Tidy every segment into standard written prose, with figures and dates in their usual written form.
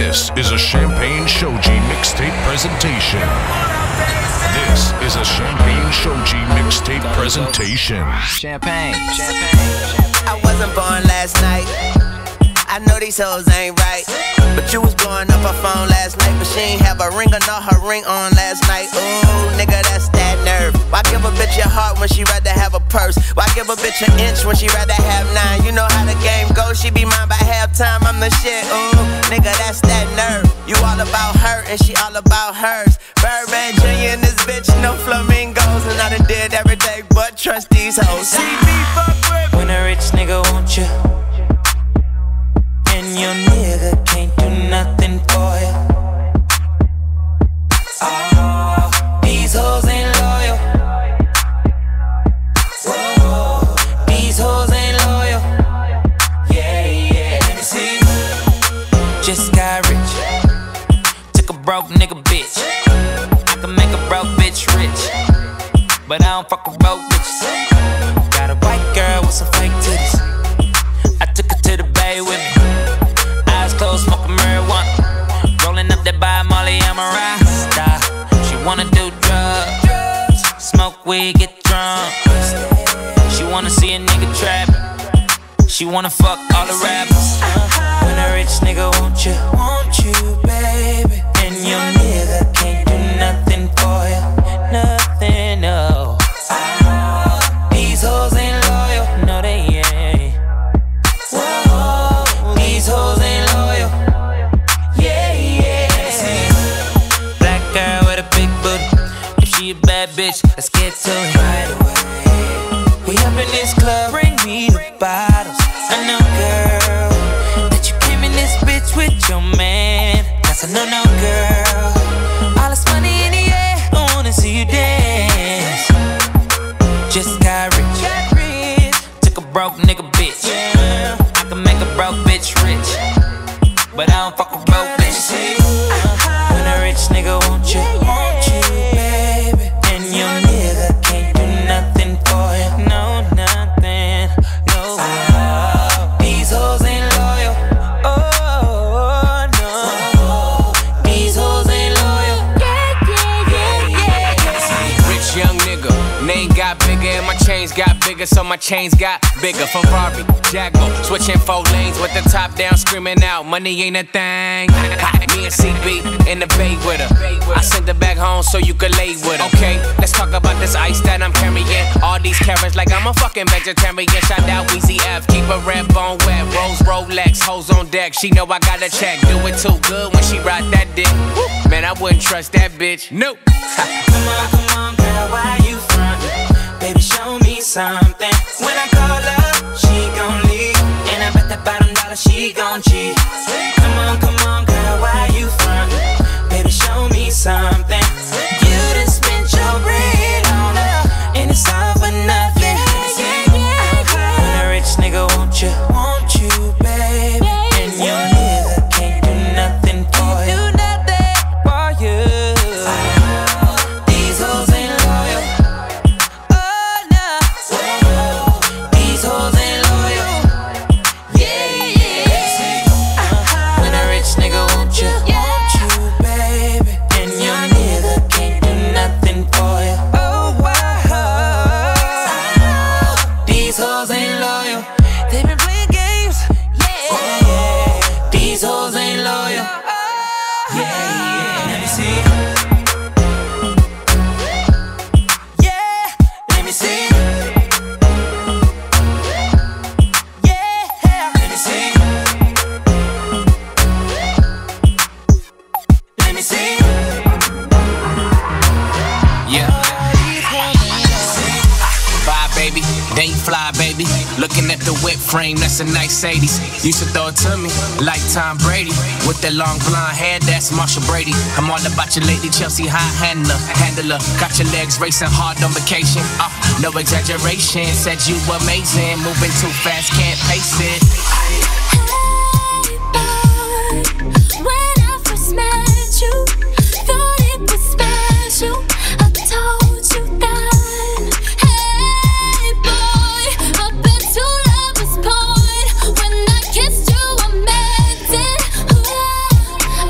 This is a Champagne Shoji mixtape presentation. This is a Champagne Shoji mixtape presentation. Champagne. I wasn't born last night. I know these hoes ain't right, but you was blowing up her phone last night, but she ain't have a ring or not her ring on last night. Ooh, nigga, that's that nerve. Why give a bitch your heart when she rather have a purse? Why give a bitch an inch when she rather have 9? You know how the game goes, she be mine by halftime, I'm the shit. Ooh, nigga, that's that nerve. You all about her and she all about hers. Birdman Jr. and this bitch, no flamingos, and I done did everything but trust these hoes. See me fuck with when a rich nigga want you, and your nigga can't do nothing for you. Oh, these hoes ain't loyal. Whoa, these hoes ain't loyal. Yeah, let me see. Just got rich, took a broke nigga bitch. I can make a broke bitch rich, but I don't fuck with broke bitches. Got a white girl with some fake titties. I took her to the bay with me. Close, smoking marijuana, rolling up that by Molly, I'm a rasta. She wanna do drugs, smoke weed, get drunk. She wanna see a nigga trap. She wanna fuck all the rappers. When a rich nigga want you, baby, and your nigga can't do nothing for you, nothing, no. These hoes ain't loyal, no they ain't. Whoa, these hoes ain't. She a bad bitch, let's get to it right away. We up in this club, bring me the bottles. I know, girl, that you came in this bitch with your man. That's a no-no, girl. All this money in the air, I wanna see you dance. Just got rich, took a broke nigga bitch. I can make a broke bitch rich, but I don't fuck with broke bitches. When a rich nigga want you, baby, and your nigga can't do nothing for you, no, nothing, no. These hoes ain't loyal, oh, no. These hoes ain't loyal, yeah. Rich young nigga, name got bigger and my chains got bigger, so my chains got bigger. Ferrari, Jaguar, switching 4 lanes with the top down, screaming out, money ain't a thing. Me and CB in the bay with her. I sent her back home so you could lay with her. Okay, let's talk about this ice that I'm carrying. All these carrots like I'm a fucking vegetarian. Shout out Weezy F, keep a red bone wet. Rose Rolex, hoes on deck. She know I got a check. Do it too good when she ride that dick. Man, I wouldn't trust that bitch. Nope. Come on, girl, why you frontin'? Baby, show me something. When I call her, she gon' leave, and I bet that bottom dollar she gon' cheat. Come on, girl, why you frontin'? Baby, show me something. You done spent your bread on her, and it's all for nothing. When a rich nigga want you, baby, and your nigga can't do nothing for you, These hoes ain't loyal. Oh no, these hoes ain't loyal. Yeah. When a rich nigga want you, baby, and your nigga can't do nothing for you. Oh wow, these hoes ain't loyal. They been playing games. Yeah. These hoes ain't loyal. Yeah. Let me see. Let me see. Yeah, let me see. Let me see. Yeah. Bye, baby. Then you fly, baby. Looking at the whip frame, that's a nice 80s. Used to throw it to me like Tom Brady. With that long blonde hair, that's Marshall Brady. I'm all about your lady, Chelsea high handler. Got your legs racing hard on vacation. No exaggeration, said you amazing. Moving too fast, can't pace it. When I first met you, thought it was special. I told you that. Hey boy, I bet you love is point. When I kissed you, I meant it.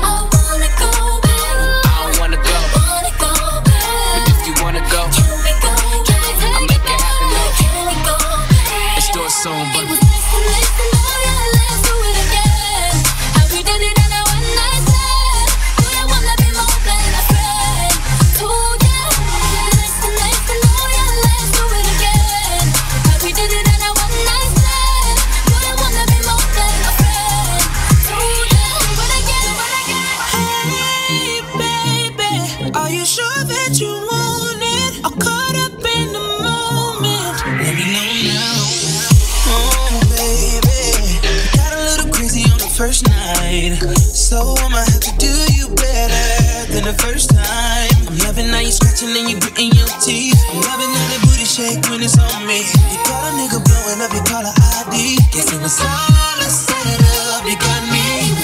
So I'ma have to do you better than the first time. I'm loving how you scratching and you gritting your teeth. I'm loving how that booty shake when it's on me. You got a nigga blowing up, you call her ID. Guess it was all a setup, you got me.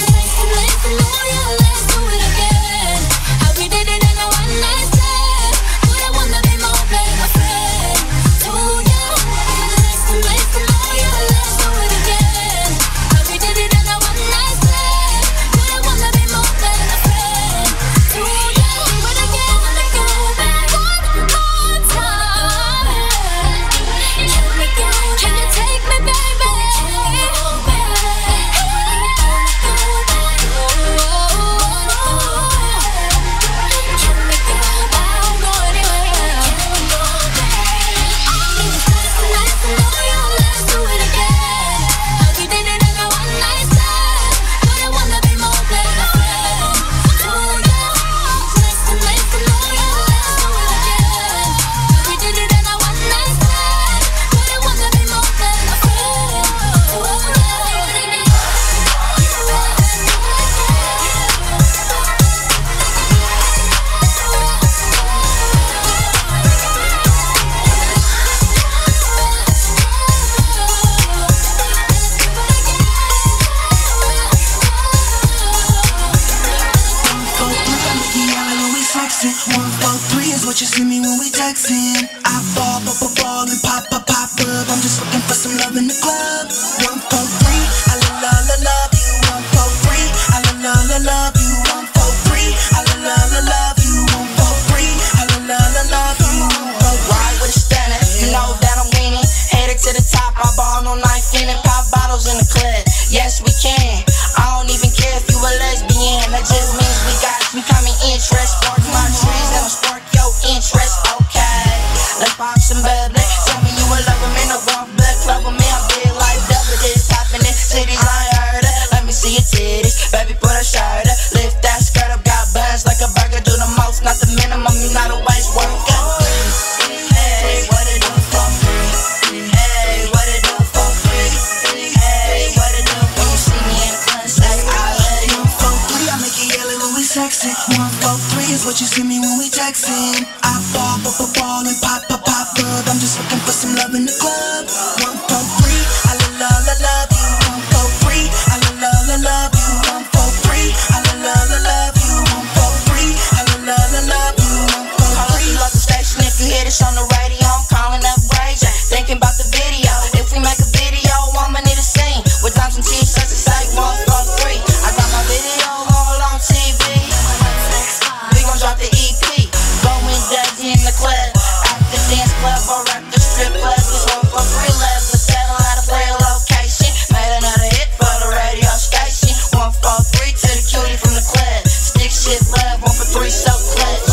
Let's do it again. How we did it in a one night stand. But I wanna be more than a friend to you. Let's do it again. How we did it in a one night stand. But I wanna be more than a friend to you. Do it again, wanna go back one more time. Can we go? Can you take me, baby? Can we go back? You see me when we texting. I ball and pop up. I'm just looking for some love in the club. 1, 4, 3, I love you. 1, 4, 3, I love you. 1, 4, 3, I love you. 1, 4, 3, I love you. Ride with a stunner, you know that I'm winning. Headed to the top, I ball no knife in it. Pop bottles in the club, yes we can. I don't even care if you a lesbian. That just means we got becoming interest. Spark my trends and I'll spark your interest. Okay, let's pop some bubbly. Tell me you a lover, man, no wrong blood club with me. I'm big like double this happening. Cities I heard of. Let me see your titties, baby, put a shirt up. Lift that skirt up, got buns like a burger. Do the most, not the minimum. You not a waste worker. Hey, what it do for free? Hey, what it do for free? Hey, what it do when you see me in the club? Say I love you. 1, 4, 3, I make you yell when we sexing. 1, 4, 3 is what you see me when we texting. I ball and pop up. I'm just looking for some love in the club. 1, 4, 3, I love you. 1, 4, 3, I love you. 1, 4, 3, I love you. 1, 4, 3, I love you. 1, 4, 3. Call up the station if you hear this on the radio. I'm calling up Rage, thinking about the video. If we make a video, I'ma need a scene with dimes and t-shirts that say 1, 4, 3. I got my video all on TV. We gon' drop the EP, going dirty in the club. The dance club or at the strip club. This 1, 4, 3 love. Let's settle how to play a location. Made another hit for the radio station. 1, 4, 3 to the cutie from the club. Stick shit love. 1 for 3 so clutch.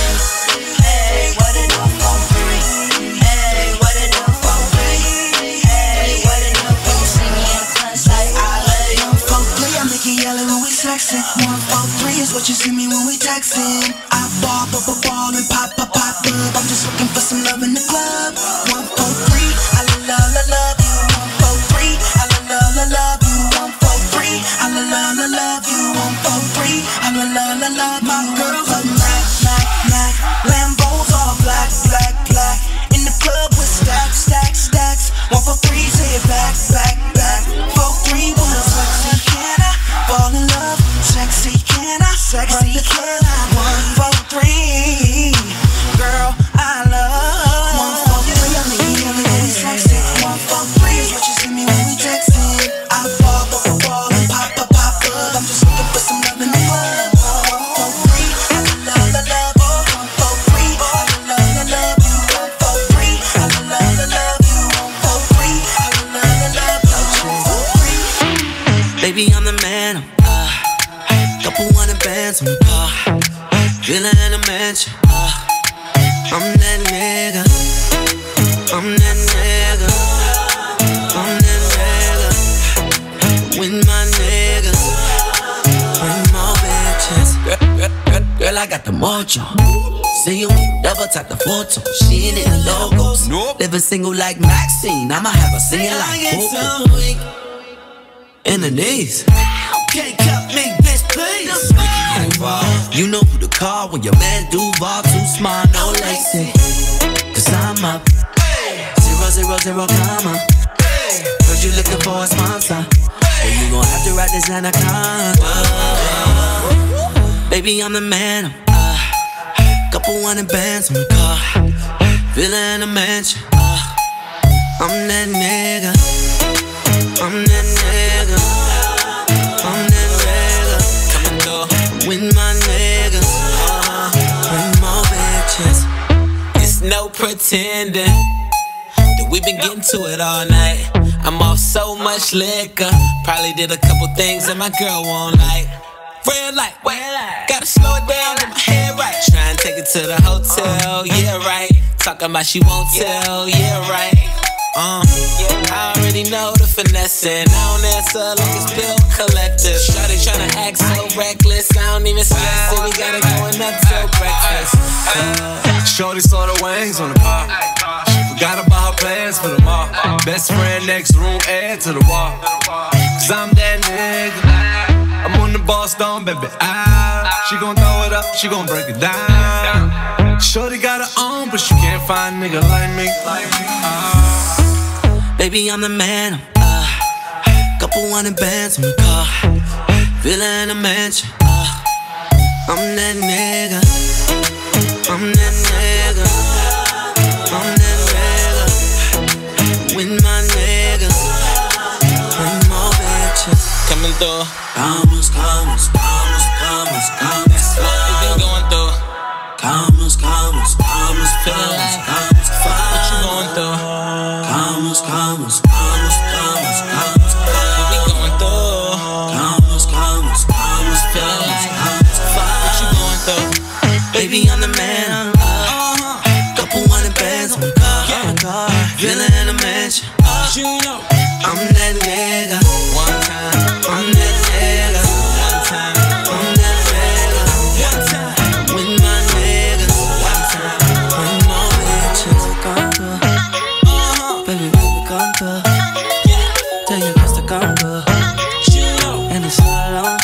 Hey, what it do for free? Hey, what it do for free? Hey, what it do when you see me in the club? Say I love you. 1, 4, 3, I make you yell when we sexing. 1, 4, 3 is what you see me when we texting. I ball and pop up. I'm just looking for some love in the club. 1, 4, 3, I love you. 1, 4, 3, I love you. 1, 4, 3, I love you. 1, 4, 3, I love my girls are Mac. Lambos all black. In the club with stacks. 1, 4, 3, say it back. 4, 3, what a sexy can I fall in love? Sexy can I? Sexy can I? 1, 4, 3. Girl, I love 1, 4, 3, I make you yell when we sexing. 1, 4, 3 is what you see me when we texting. I ball and pop up. I'm just looking for some love in the club. 1, 4, 3, I love you. 1, 4, 3, I love you. 1, 4, 3, I love you. 1, 4, 3, I love you. Baby, I'm the man. Couple 100 bands on par. Villa in a mansion. I'm that nigga. With my niggas. Bring more bitches. Girl, I got the mojo. See you, never type the photo. She ain't in the logos. Nope. Living single like Maxine. I'ma have her singing like Coco. In the knees. Can't cut me, bitch, please. car when your man Duval too smart, no lacy. Cause I'm up 0, 0, 0, comma. Heard you looking for a sponsor, and you gon' have to ride this anaconda. Baby, I'm the man. Couple 100 bands on the car, villa in a mansion. I'm that nigga. I'm that nigga. I'm that nigga. Coming through with my niggas. Bring more bitches. It's no pretending that we been getting to it all night. I'm off so much liquor. Probably did a couple things that my girl won't like. Red light, gotta slow it down, get my head right. Try and take it to the hotel, yeah right. Talking about she won't tell, yeah right. I already know the finessing. I don't answer like it's bill collector. Shawty tryna act so reckless, I don't even stress it. We gotta going up till breakfast. Shorty saw the wings on the bar. She forgot about her plans for the mall. Best friend next room, add to the wall. Cause I'm that nigga. I'm on the boss down, baby. She gon' throw it up, she gon' break it down. Shorty got her own, but she can't find a nigga like me. Baby, I'm the man. Couple 100 bands on the car, villa in a mansion. I'm that nigga. I'm that nigga. I'm that nigga. With my niggas, bring more bitches. Coming through. Commas, commas, commas, commas, commas. What you been going through? Commas, commas, commas, feeling like commas. What you going through? Commas, commas, commas, commas, commas. What you been going through? Commas, commas, commas, feeling like commas. What you going through? Baby, I'm the man. Couple 100 bands on the car, villa in a mansion. I'm that nigga. One time, I'm that nigga. One time, I'm that nigga. One time, with my niggas. One time, bring more bitches. Come through, baby, baby, come through. Tell your girls to come through, and it's all on.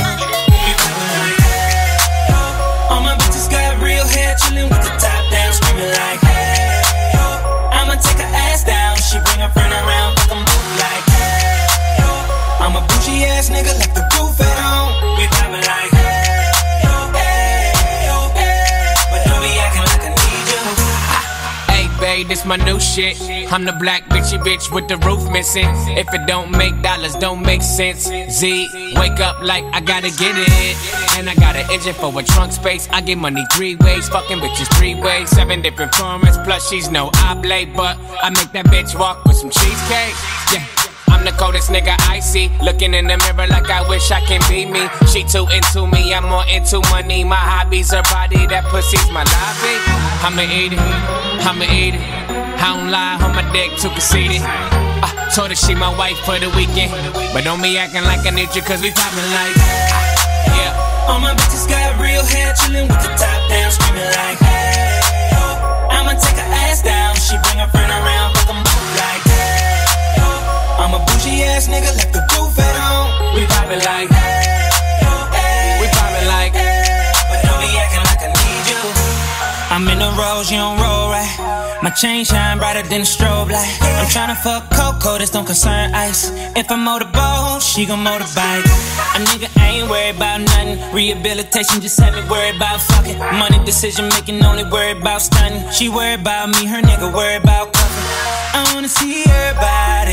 All my bitches got real hair, chillin' with the top down, screaming like, hey, yo. I'ma take her ass down, she bring her friend around, fuck 'em both like, hey, yo. I'm a bougie ass nigga, left the roof at home. We poppin' like, hey, yo, hey, yo, hey. But don't be acting like I need you. Hey, babe, this my new shit. I'm the black bitchy bitch with the roof missing. If it don't make dollars, don't make sense. Z, wake up like I gotta get it. And I got an engine for a trunk space. I get money 3 ways, fucking bitches 3 ways. 7 different formats, plus she's no oblate. But I make that bitch walk with some cheesecake. Yeah, I'm the coldest nigga I see. Looking in the mirror like I wish I can be me. She too into me, I'm more into money. My hobby's her body, that pussy's my lobby. I'ma eat it, I'ma eat it. I don't lie, on my dick too conceited. Told her she my wife for the weekend, but don't be acting like I need you, cause we poppin' like, yeah. All my bitches got real hair, chillin' with the top down, screaming like, hey, yo. I'ma take her ass down, she bring her friend around, fuck 'em both like, hey, yo. I'm a bougie ass nigga, left the roof at home. We poppin' like, hey, yo, hey. We poppin' like, hey. But don't be acting like I need you. I'm in the rose, you don't roll right. My chain shine brighter than a strobe light. I'm tryna fuck Coco, this don't concern ice. If I motorboat, she gon' motorbike. A nigga ain't worried about nothing. Rehabilitation just had me worried about fucking. Money decision making, only worried about stunning. She worried about me, her nigga worried about cuffing. I wanna see her body.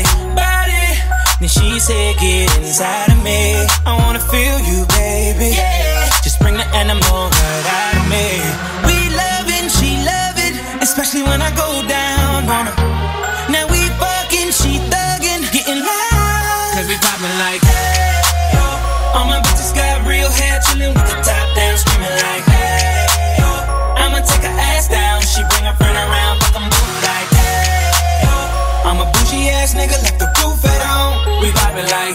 Then she said, get inside of me. I wanna feel you, baby. Just bring the animal right out of me. We lovin', she lovin', especially when I go down on her. Now we fucking, she thuggin', getting loud. cause we poppin' like, hey, yo. All my bitches got real hair, chillin' with the top down, screaming like, hey, yo. I'ma take her ass down, she bring her friend around, fuck 'em both like, hey, yo. I'm a bougie ass nigga, left the roof at home. we poppin' like,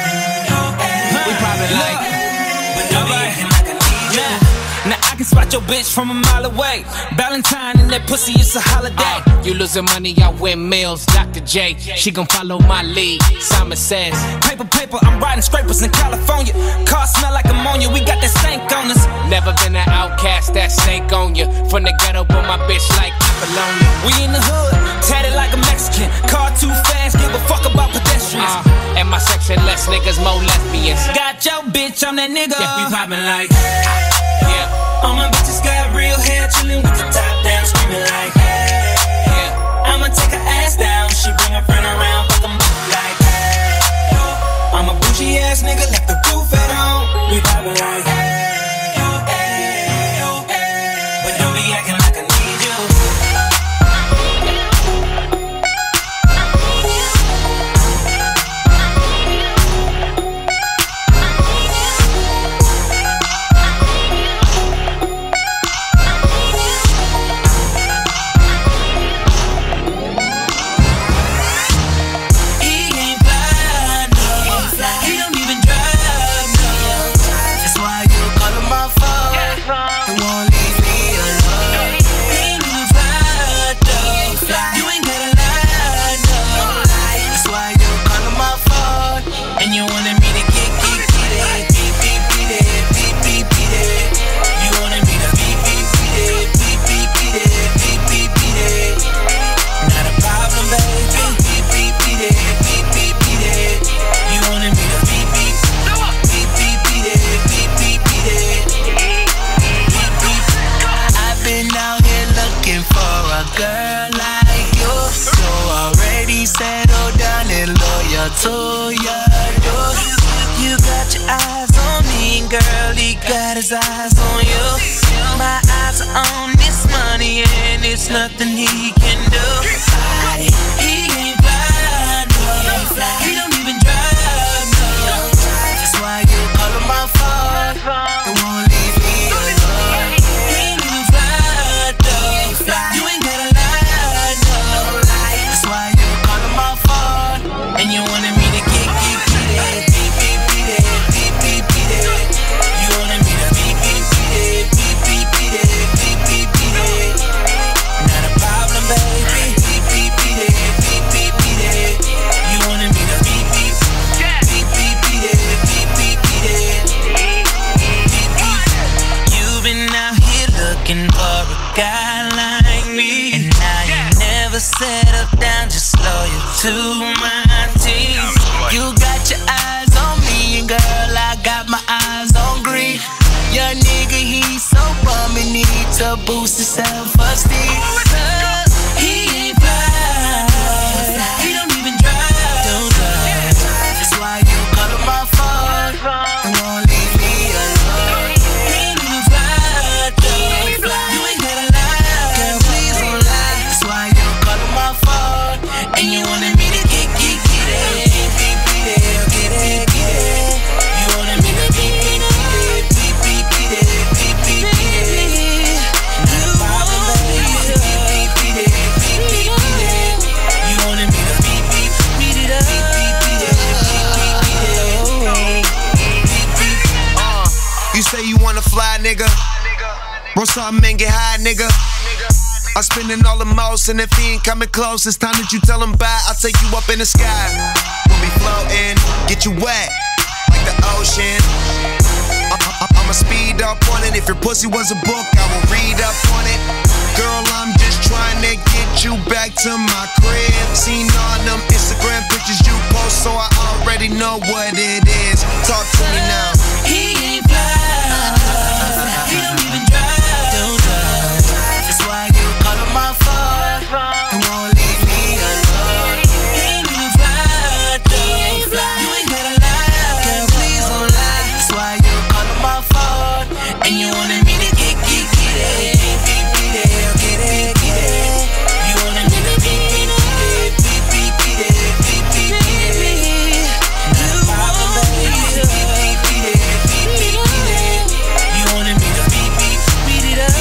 we poppin' like, but don't be acting like I need you. now I can spot your bitch from a mile away. Valentine and that pussy, it's a holiday. You losing money, I win meals. Dr. J, she gon' follow my lead. Simon says, Paper, I'm riding scrapers in California. Car smell like ammonia, we got that that stank on us. Never been an outcast that stank on you. From the ghetto, but my bitch like Apollonia. We in the hood, tatted like a Mexican. Car too fast, give a fuck about pedestrians. And my section, less niggas, more lesbians. Got your bitch, I'm that nigga. Yeah, we poppin' like, yeah. All my bitches got real hair, chillin' with the top down, screamin' like, hey. Yeah. I'ma take her ass down, she bring her friend around, fuck 'em up like, hey. I'm a bougie ass nigga, left the roof at home. We poppin' like, hey, oh, hey, oh, hey. But don't be acting like I need you. To your door. You got your eyes on me, girl, he got his eyes on you. My eyes are on this money and it's nothing he can do. He ain't fly, no. He don't even drive, no. That's why you call him my phone. It won't leave me alone. He ain't even fly, though. You ain't gotta lie, no. That's why you call him my phone. And you wanted me to get it, beat it. You wanted me to beat it. Not a problem, baby. Beat it. You wanted me to beat it. You've been out here looking for a guy like me, and now you never settle down, just loyal to my team. You got your eyes on me, and girl, I got my eyes on green. Your nigga, he's so bummy, need to boost his self-esteem. He ain't fly, he don't even drive. That's why you call him my phone and won't leave me alone. He ain't even fly, though. You ain't gotta lie, girl, please don't lie. That's why you call him my phone and you wanted me to get it. You wanted me to beat it. You say you wanna fly, nigga. Roll something and get high, nigga. I'm spending all the most, and if he ain't coming close, it's time that you tell him bye. I'll take you up in the sky. We'll be floating, get you wet like the ocean. I'ma speed up on it. If your pussy was a book, I will read up on it. Girl, I'm just trying to get you back to my crib. Seen all them Instagram pictures you post, so I already know what it is. Talk to me now. He ain't fly, he don't even drive. That's why you call him my phone and won't leave me alone. He ain't even fly, though. You ain't gotta lie, girl, please don't lie. That's why you call him my phone and you wanted me to get it. You wanted me to beat it. Not a problem, baby. You wanted me to beat it up.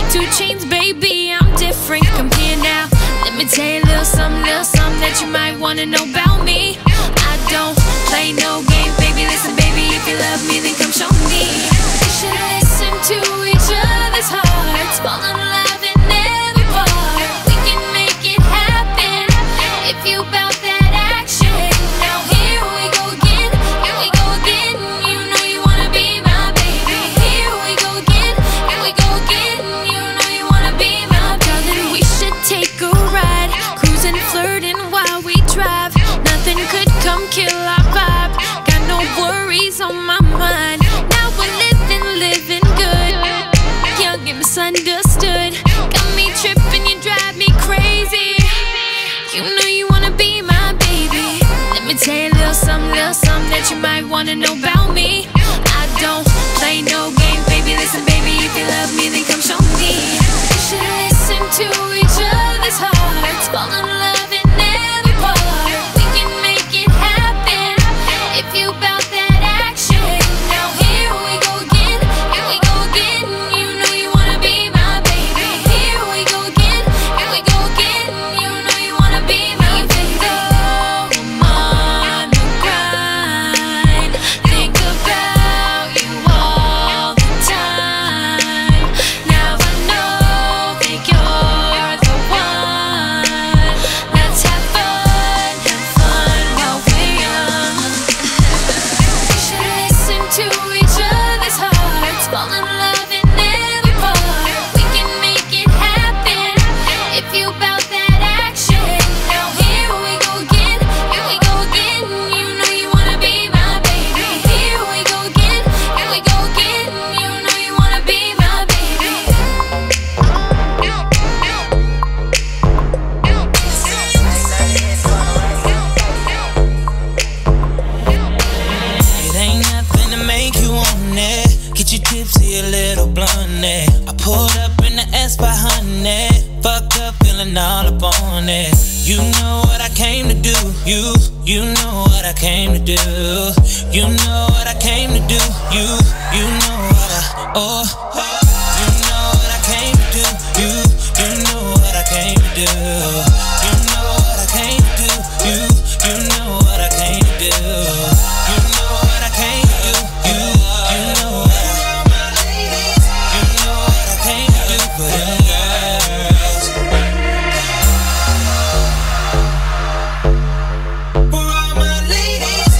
2 Chainz, baby, I'm different. Come here now, let me tell you a little something that you might wanna know about me. I don't play no games, baby. Listen, baby, if you love me, then come show me. We should listen to each other's hearts, fall in love in every part. We can make it happen if you bout that action. Now here we go again, here we go again. You know you wanna be my baby. Here we go again, here we go again. You know you wanna be my darling. We should take a ride, cruising, flirting while we drive. Nothing could come kill our vibe. Got no worries on my mind. Now we're living good, young and misunderstood. Got me tripping, you drive me crazy. You know you wanna be my baby. Let me tell you a little something that you might wanna know about me. I don't play no games, baby. Listen, baby, if you love me, then come show me. We should listen to each other's hearts, fall in love in every part. We can make it happen if you bout that action. Now here we go again, here we go again. You know you wanna be my baby. Here we go again, here we go again. You know you wanna be my baby. Though I'm on the grind, think about you all the time. Now I know that you're the one. Let's have fun while we're young. We should listen to each other's hearts, fall in love in every part. We can make it happen if you bout that action. Now here we go again, here we go again. You know you wanna be my baby. Here we go again, here we go again. You know you wanna be my baby. It ain't nothing to make you want it. Get you tipsy, a little blunt it. I pulled up in the S500, fucked up, feeling all up on it. You know what I came to do. You know what I came to do. You know what I came to do. You know what I you know what I came to do. You know what I came to do. You know what I came to do. You know what I came to do. You know what I came to do. You know what I came to do for them girls. For all my ladies.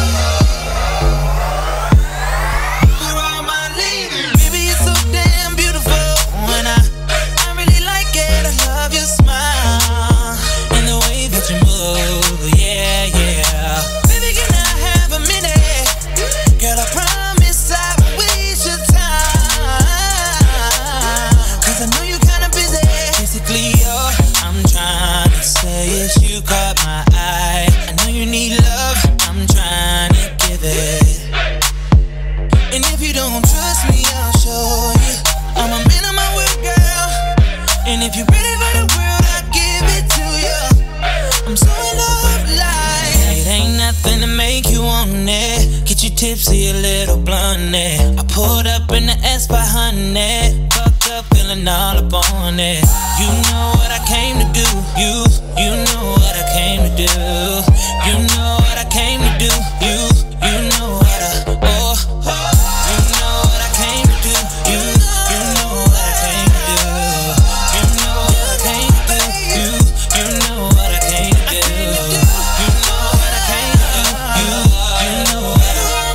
For all my ladies. Baby, you're so damn beautiful. And I really like it. I love your smile and the way that you move. Yeah, yeah. Baby, can I have a minute? Girl, I promise I won't waste your time. 'Cause I know you're kinda busy. Basically, all I'm trying to say is you caught my eye. I know you need love, I'm trying to give it. And if you don't trust me, I'll show you. I'm a man of my word, girl. And if you're ready for the world, I'll give it to you. I'm so in love, like it ain't nothing to make you want it. Get you tipsy, a little blunt it. I pulled up in the S500, fucked up, feeling all up on it. You know what I came to do. You know what I came to do. You know what I came to do. You know what I you know what I came to do. You know what I came to do. You know what I came to do. You know what I came to do. You know what I came to do. You know what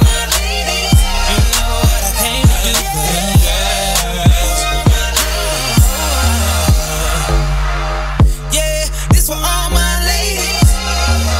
I came to do for them girls. Yeah, this for all my ladies.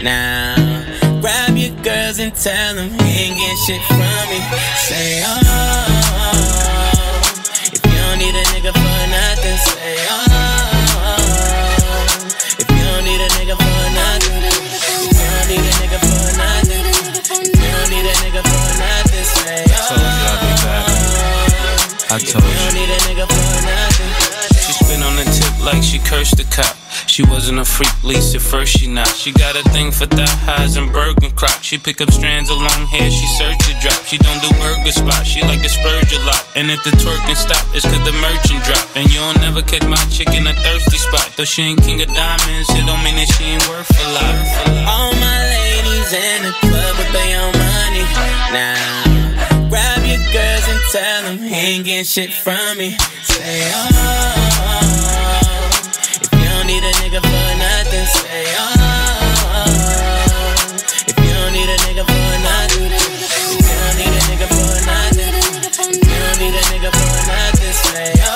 Now, grab your girls and tell them he ain't getting shit from me. Say, oh, if you don't need a nigga for nothing, say, oh, if you don't need a nigga for nothing, if you don't need a nigga for nothing, if you don't need a nigga for nothing, say, oh, I told you. If you don't need a nigga for nothing. She spit on the tip like she cursed the cop. She wasn't a freak, least at first she not. She got a thing for thigh highs and burger crop. She pick up strands of long hair, she search the drop. She don't do burger spots, she like to splurge a lot. And if the twerking stop, it's cause the merchant drop. And you'll never catch my chick in a thirsty spot. Though she ain't king of diamonds, it don't mean that she ain't worth a lot. All my ladies in the club with their own money. Now, grab your girls and tell them he ain't getting shit from me. Say, oh, if you don't need a nigga for nothing, say, oh, if you don't need a nigga for nothing, if you don't need a nigga for nothing, if you don't need a nigga for nothing, say, oh,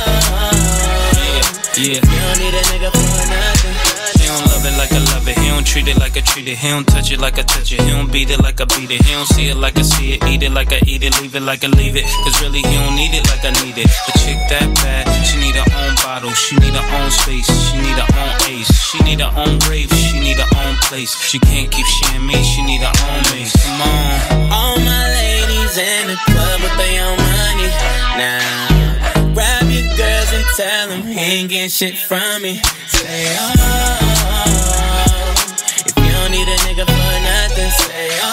Yeah. if you don't need a nigga for nothing. He don't love it like I love it, he don't treat it like I treat it. He don't touch it like I touch it, he don't beat it like I beat it. He don't see it like I see it, eat it like I eat it, leave it like I leave it. Cause really he don't need it like I need it. A chick that bad, she need her own bottle, she need her own space, she need her own ace, she need her own rave, she need her own place. She can't keep sharing me, she need her own mace. Come on. All my ladies in the club with their own money. Now, grab your girls and tell them he ain't getting shit from me. Say, oh, if you don't need a nigga for nothing, say, oh,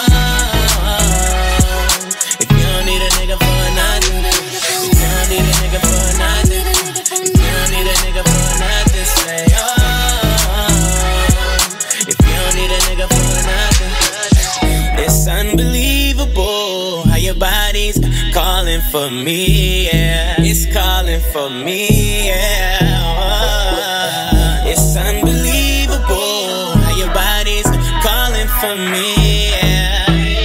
if you don't need a nigga for nothing, if you don't need a nigga for nothing, if you don't need a nigga for nothing, say, oh, if you don't need a nigga for nothing. It's unbelievable how your body's calling for me, yeah. It's calling for me, yeah. It's unbelievable how your body's calling for me, yeah.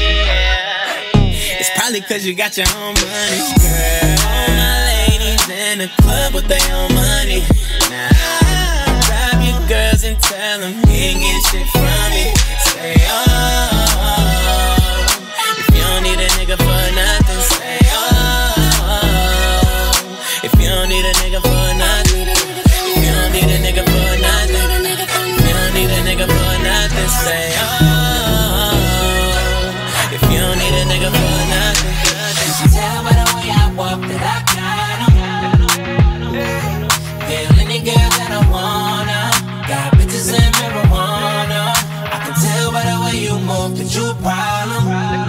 It's probably cause you got your own money, girl. All my ladies in the club with their own money. Now, grab your girls and tell them he ain't getting shit from me. Say, oh, if you don't need a nigga for nothing, say, oh, if you don't need a nigga for nothing, if you don't need a nigga for nothing, if you don't need a nigga for nothing, say, oh, if you don't need a nigga for nothing. You can tell by the way I walk that I got 'em. Feel any girl that I wanna. Got bitches and marijuana. I can tell by the way you move that you a problem.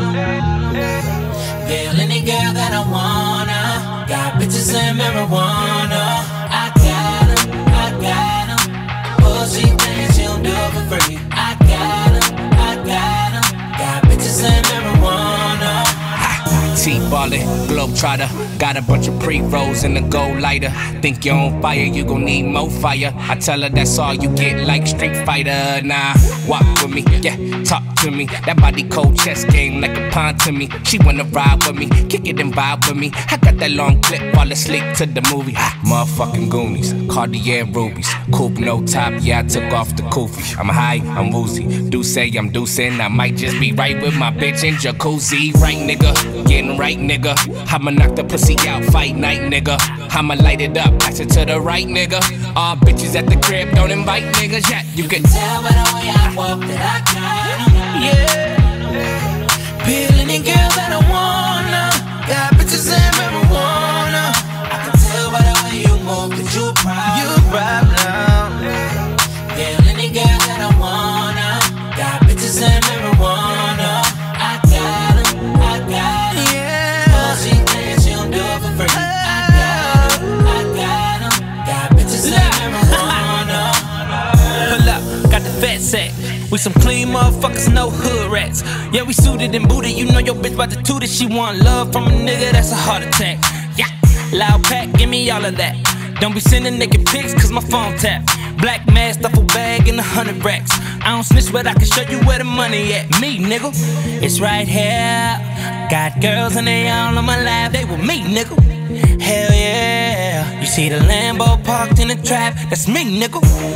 Feel any girl that I wanna. Got bitches and marijuana. I got 'em, I got 'em. Oh, she thinks she'll do it for free. I got 'em, I got 'em. Got bitches and marijuana. T-ballin', globetrotter. Got a bunch of pre-rolls in the gold lighter. Think you're on fire, you gon' need more fire. I tell her that's all you get, like Street Fighter. Nah, walk with me, yeah, talk to me. That body cold chess game like a pawn to me. She wanna ride with me, kick it and vibe with me. I got that long clip, fall asleep to the movie. Motherfucking Goonies, Cartier rubies. Coupe no top, yeah, I took off the kufi. I'm high, I'm woozy. Do say I'm deucing, I might just be right with my bitch in jacuzzi. Right, nigga, getting right, nigga. I'ma knock the pussy out, fight night, nigga. I'ma light it up, pass it to the right, nigga. All bitches at the crib, don't invite niggas yet. You can tell by the way I walk that I got 'em. Yeah. Peel any girl that I wanna. Got bitches and marijuana. I can tell by the way you move that you a problem. You a problem. Peel any girl that I wanna. Got bitches and marijuana. I got 'em, I got 'em. Yeah. Oh, she thinks she'll do it for free. I got 'em, I got 'em. Got bitches and marijuana. Pull up, got the fat sack. We some clean motherfuckers, no hood rats. Yeah, we suited and booted. You know your bitch about to toot it. She want love from a nigga, that's a heart attack. Yeah, loud pack, give me all of that. Don't be sending naked pics, cause my phone tap. Black mask, duffel bag, and 100 racks. I don't snitch, but I can show you where the money at. Me, nigga, it's right here. Got girls and they all on my lap. They with me, nigga. Hell yeah. You see the Lambo parked in the trap. That's me, nigga. I own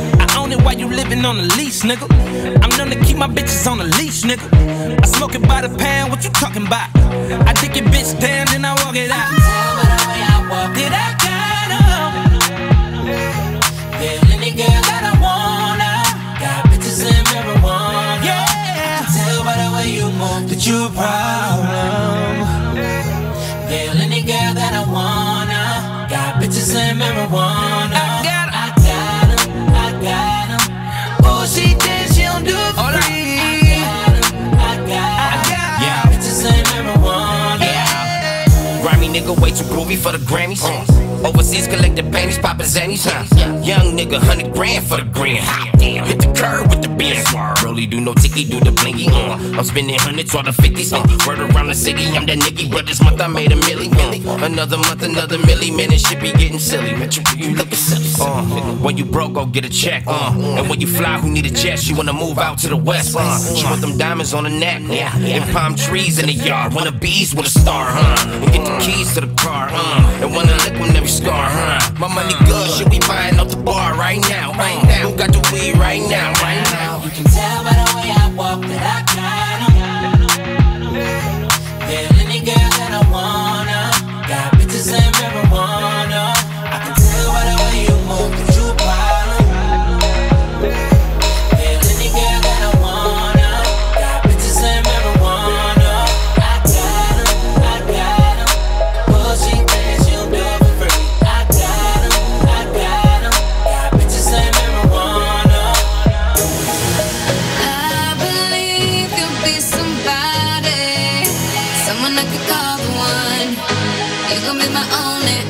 on it while you living on the leash, nigga. I'm known to keep my bitches on the leash, nigga. I smoke it by the pound, what you talking about? I dick your bitch down, then I walk it out. Tell by the way I walk it, I got 'em. Yeah, any girl that I wanna. Got bitches in marijuana. Yeah, tell by the way you move that you a problem. Yeah, any girl that I wanna. Got bitches in marijuana. I got 'em. Oh, she did, she don't do it for free. I got 'em. Bitches in marijuana. Yeah. Grimy nigga way too groovy for the Grammys. Overseas collecting panties, poppin' zannies. Young nigga, 100 grand for the green. Damn, hit the curb with the beer. Really do no ticky, do the blinky. I'm spending hundreds or the 50s. Word around the city, I'm that nigga. But this month I made a milli. Another month, another milli. Man, this shit be getting silly. Man, you looking silly. When you broke, go get a check. And when you fly, who need a jet? She wanna move out to the west. She want them diamonds on the neck. And palm trees in the yard. Wanna bees with a star, and get the keys to the car, and wanna lick them every scar, My money good, shit we buying off the bar right now, Who got the weed right now, You can tell by the way I walk that I got 'em. Yeah, any girl that I wanna. Got bitches in marijuana. I can tell by the way you move that you a problem. Yeah, any girl that I wanna. Got bitches in marijuana. I got 'em. Well, she thinks she'll do it for free. I got 'em. Got bitches in marijuana. I believe you'll be somebody, someone I could call the one. You're gonna be my only.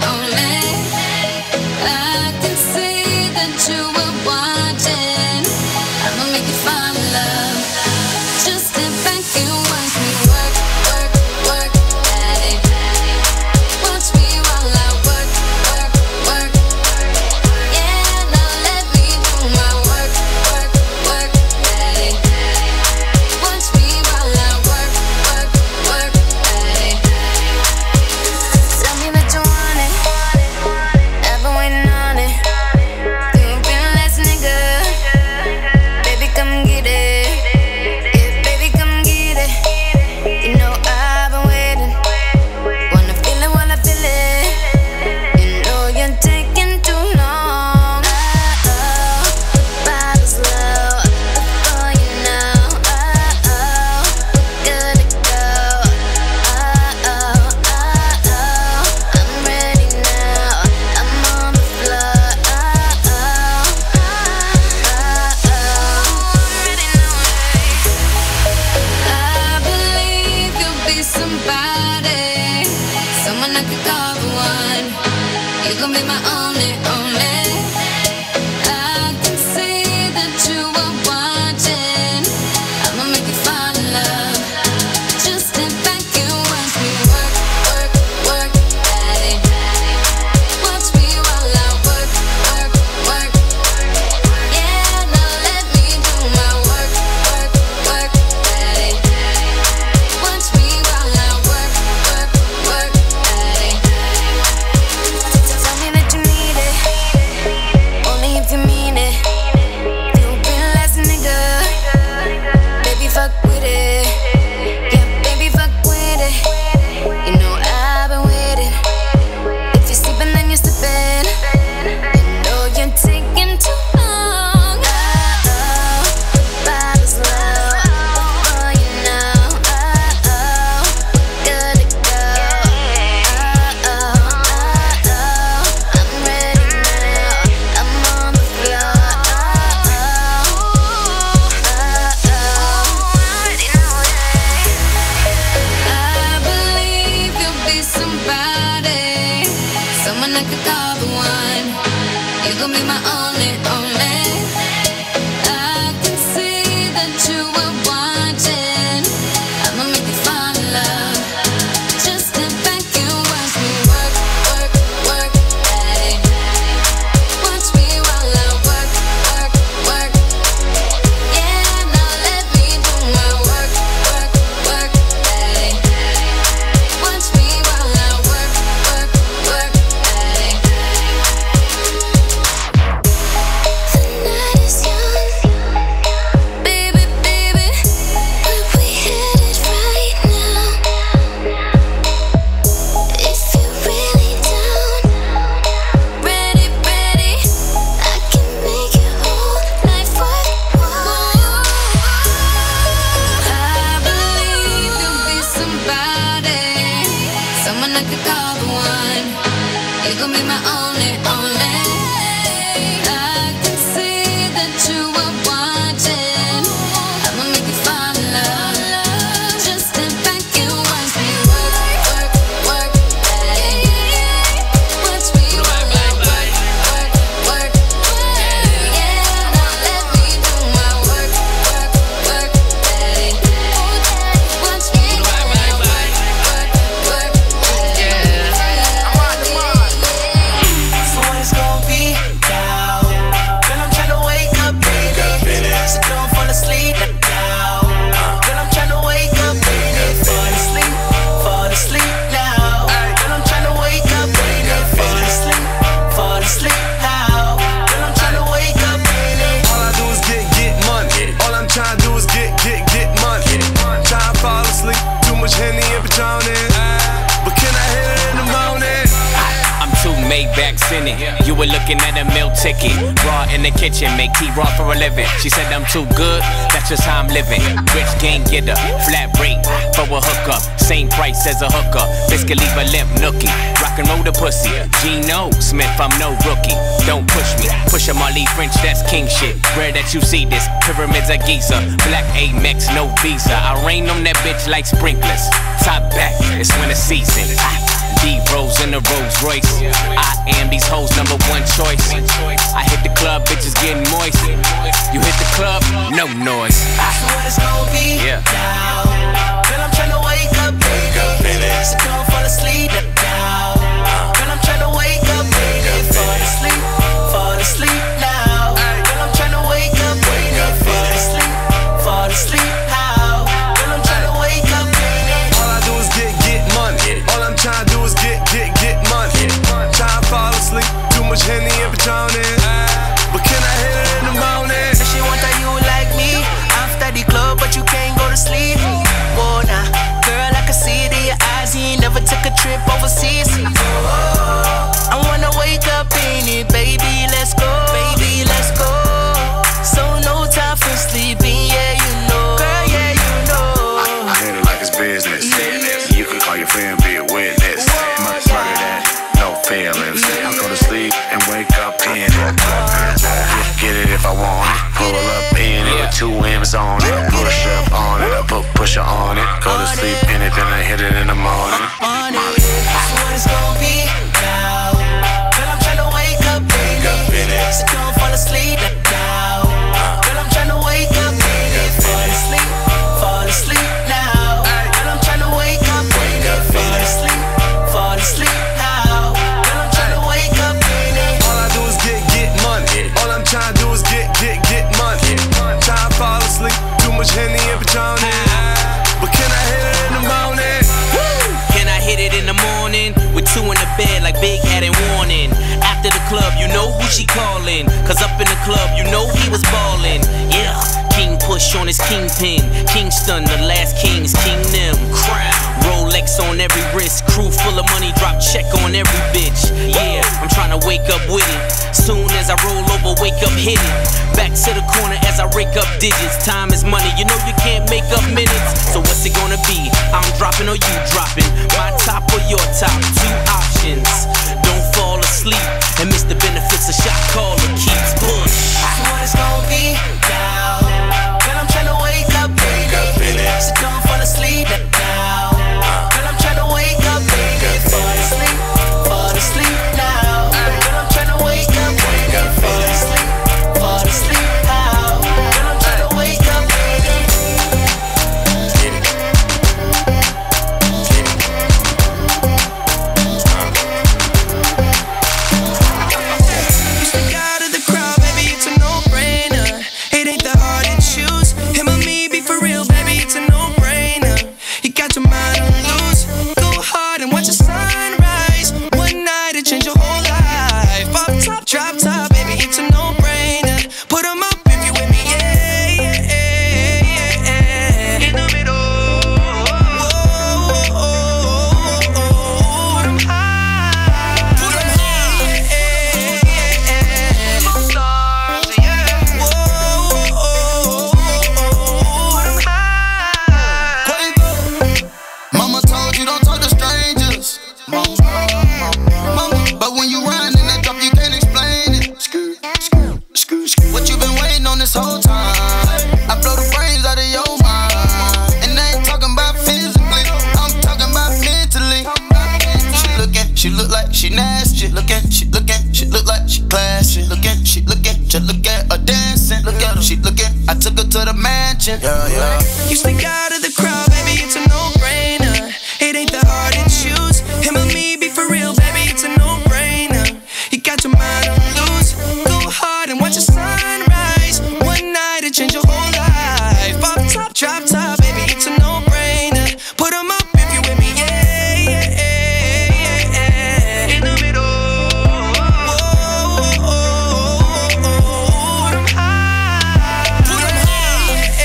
I can see that you were watching. I'ma make you fall in love. Just step back and watch me work, work, work at it. Watch me while I work, work, work. Yeah, now let me do my work, work, work at it. Watch me while I work, work, work at it. Tell me that you want it. I've been waiting on it. Do you feel less, nigga? Baby, come get it. Yeah, baby, come get it. You know I've been waiting. Wanna feel it while I feel it. You know you're taking too long. The bottle's low before you know. We're good to go. I'm ready now. I'm on the floor. I believe you'll be somebody, someone I could call the one. You're gonna be my only. I can see that you were watching. I'ma make you fall in love. Just step back and watch me work, work, work at it. Watch me while I work, work, work. Yeah, now let me do my work, work, work at it. Watch me while I work, work, work at it. Tell me that you need it. minute, you were looking at a meal ticket. Raw in the kitchen, make tea raw for a living. She said I'm too good, that's just how I'm living. Rich game getter, flat rate for a hookup. Same price as a hooker. Biscuit leave a limp nookie. Rock and roll the pussy. Geno Smith, I'm no rookie. Don't push me. Push 'em Marley French, that's king shit. Rare that you see this. Pyramids of Giza. Black Amex, no visa. I rain on that bitch like sprinklers. Top back, it's winter season. D-Rose in the Rolls Royce. I am these hoes' #1 choice. I hit the club, bitches getting moist. You hit the club, no noise. That's what it's gonna be. Yeah. Now, girl, I'm tryna wake up, baby. So don't fall asleep now. Girl, I'm tryna wake up, baby. Fall asleep now. Girl, I'm tryna wake up, baby. Fall asleep now. Girl, I'm tryna wake up, baby. All I do is get money. All I'm trying to do is get money. Trying to fall asleep, too much Henny and Patronus. But can I hit it in the morning? Say she want that you like me after the club, but you can't go to sleep. Whoa, nah, girl, I can see it in your eyes. You ain't never took a trip overseas. I wanna wake up in it, baby. Let's go, baby. Let's go. So no time for sleeping, yeah, you know. Girl, yeah, you know. I hit it like it's business. You can call your friend, be a witness. Murder that, no feelings. I go to sleep and wake up in it. Get it if I want it. Pull up in it with 2 M's on it. Push up on it, I put pusher on it. Go to sleep in it, then I hit it in the morning. That's what it's gonna be now. Girl, I'm tryna wake up, baby. So don't fall asleep now. Girl, I'm tryna wake up, baby. Fall asleep now. Girl, I'm tryna wake up, baby. Fall asleep now. Girl, I'm tryna wake up, baby. All I do is get money. All I'm trying to do is get money. Trying to fall asleep, too much Henny and Patronus. But can I hit it in the morning? Can I hit it in the morning? With 2 in the bed like Big had it warning. After the club, you know who she calling. Cause up in the club, you know he was ballin'. Yeah, King Push on his kingpin. Kingston, the last kings, King them. Crown, Rolex on every wrist. Crew full of money, drop check on every bitch. Yeah, I'm tryna wake up with it. Soon as I roll over, wake up, hit it. Back to the corner as I rake up digits. Time is money, you know you can't make up minutes. So what's it gonna be? I'm dropping or you dropping? My top or your top? 2 options. Don't fall asleep and miss the benefits a shot caller keeps. Push. That's what it's gonna be now. Girl, I'm tryna wake up, baby. So don't fall asleep now. Girl, I'm tryna wake up, baby. Fall asleep now. Girl, I'm tryna wake up, baby. Fall asleep now. Girl, I'm tryna wake up, baby. You stick out of the crowd, baby, it's a no-brainer. It ain't that hard to choose. Him or me, be for real, baby, it's a no-brainer. You got your mind on loose. Go hard and watch the sunrise. One night it change your whole life. Off top, drop top, baby, it's a no-brainer. Put 'em up if you with me, yeah, yeah, yeah, yeah. In the middle. Put 'em high. Put 'em high. Stars, yeah. Put 'em high. Mama told you don't talk to strangers. But when you run in that drop, you can't explain it. What you been waiting on this whole time? I blow the brains out of your mind. And I ain't talking about physically, I'm talking about mentally. She look like she nasty. She look like she classy. She look at her dancing. Look at her, she looking. I took her to the mansion. Yeah. You stick out of the crowd, baby, it's a no-brainer. It ain't that hard to choose. Him or me, be for real, baby, it's a no-brainer. You got your mind on loose. Go hard and watch the sunrise. One night it change your whole life. Off top, drop top, baby, it's a no-brainer. Put 'em up if you with me, yeah, yeah, yeah, yeah. In the middle. Put 'em high. Put 'em high.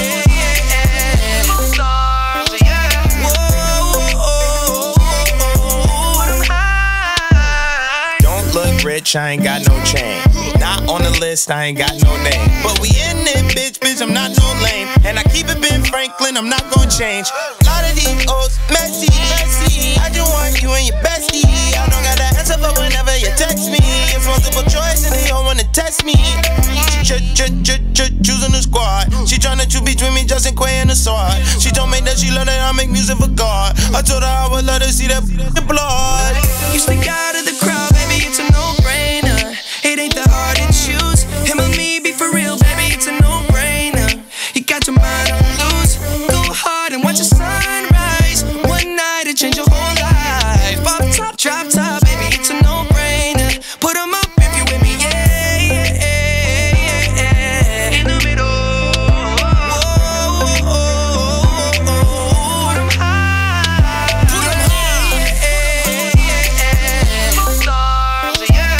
Stars, yeah. Put 'em high. Don't look bitch, I ain't got no chain. Not on the list, I ain't got no name. But we in it, bitch, I'm not no lame. And I keep it Ben Franklin, I'm not gonna change. A lot of these old messy. I just want you and your bestie. I don't got the answer for whenever you text me. It's multiple choice and they all wanna test me. Choosing the squad. She tryna choose between me, Justin Quay and the sword. She told me that she love that I make music for God. I told her I would let her see that blood. You stick out of the crowd, baby, it's a no-brainer. It ain't that hard to choose. Him or me, be for real, baby, it's a no-brainer. You got your mind on loose. Go hard and watch the sunrise. One night it change your whole life. Pop top, drop top, baby, it's a no-brainer. Put 'em up if you with me, yeah, yeah, yeah, yeah. In the middle. Put 'em high. Put 'em high. Stars, yeah.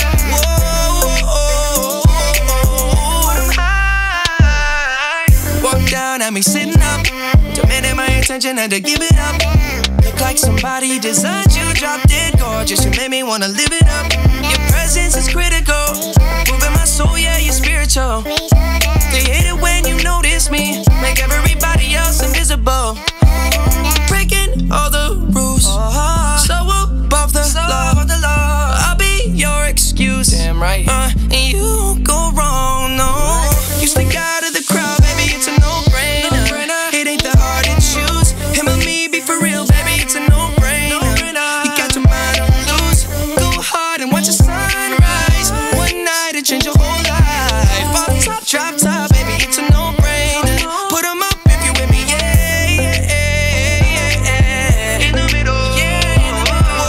Put 'em high. Walk down at me sitting up. Demanding my attention, had to give it up. Look like somebody designed you, dropped it gorgeous. You made me wanna live it up. Your presence is critical, moving my soul, yeah, you're spiritual. They hate it when you notice me, make everybody else invisible. Breaking all the rules, so above the law. I'll be your excuse, damn right. And you won't go wrong, no. You stick out of the crowd, baby, it's a no-brainer. It ain't that hard to choose. Him or me, be for real, baby, it's a no-brainer. You got your mind on loose. Go hard and watch the sunrise. One night it change your whole life. Pop top, drop top, baby, it's a no-brainer. Put 'em up if you with me, yeah, yeah, yeah, yeah. In the middle, yeah, in the middle.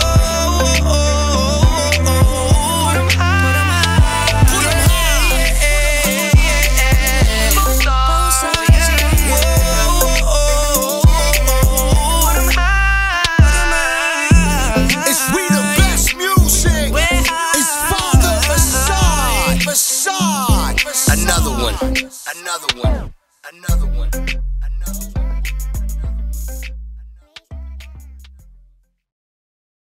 Put 'em high, put 'em high, yeah, yeah, yeah. Both sides, yeah. Put 'em high. It's we the best music. It's Father Aside. Another one. Another one. Another one.